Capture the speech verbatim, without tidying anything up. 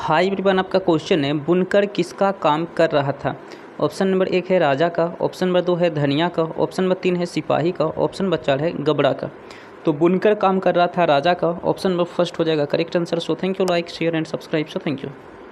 High everyone, आपका question है बुनकर किसका काम कर रहा था। ऑप्शन नंबर एक है राजा का, ऑप्शन नंबर दो है धनिया का, ऑप्शन नंबर तीन है सिपाही का, ऑप्शन नंबर चार है गबड़ा का। तो बुनकर काम कर रहा था राजा का। ऑप्शन नंबर फर्स्ट हो जाएगा correct answer. So thank you, like share and subscribe. So thank you.